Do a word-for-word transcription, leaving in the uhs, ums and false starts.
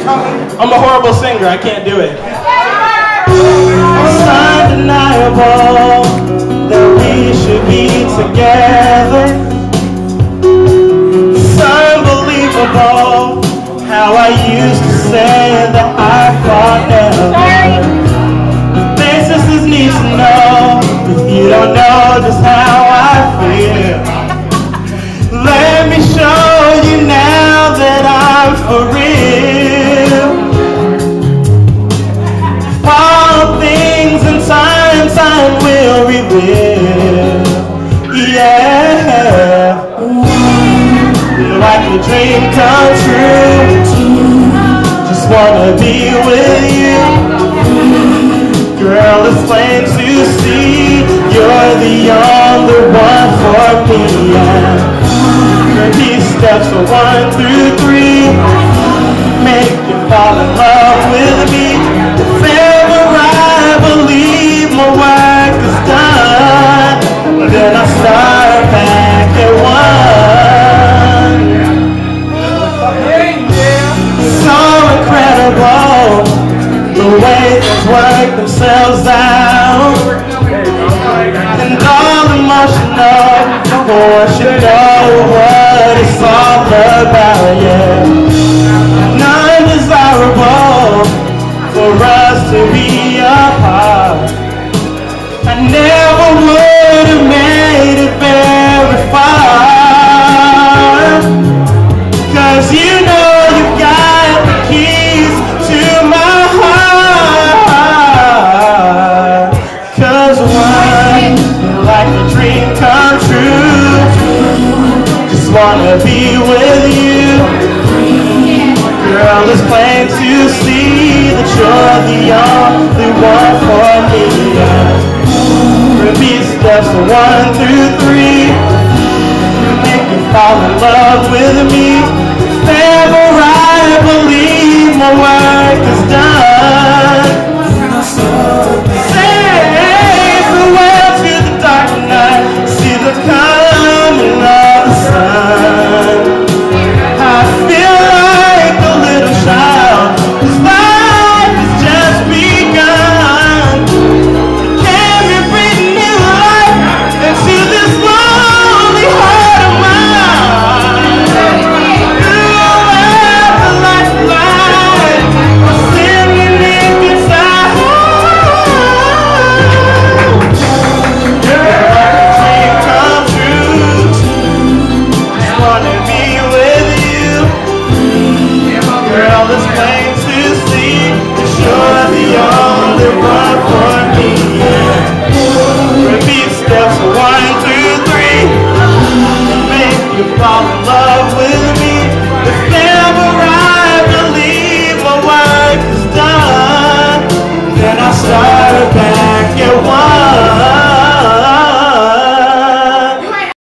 I'm a horrible singer, I can't do it. It's undeniable that we should be together. It's unbelievable how I used to say that I thought never. The basis is need to know if you don't know just how I feel. Let me show you now that I'm for real. All things in time, time will reveal. Yeah, like a dream come true. Just wanna be with you. Girl, it's plain to see you're the only one for me. Yeah. These steps are one through three. Make you fall in love with me. If ever I believe my work is done, then I'll start back at one. So incredible the way things work themselves out, and all emotional. For should know what it's all about, yeah. Undesirable for us to be apart. I never would have made it very far, 'cause you know you've got the keys to my heart. 'Cause one, like a dream come true. Wanna be with you. Girl, it's plain to see that you're the only one for me. Repeat steps one through three. Make you fall in love with me. If ever I believe my work is done, say farewell to the dark night. See the coming of the sun. I feel like a little child, 'cause life has just begun. Can we breathe new life into this lonely heart of mine? You are the lifeline, singing in inside. You're like a dream come true. Just wanna be with you. Girl, it's plain to see that you're the only one for me. Repeat steps one, two, three. Make you fall in love.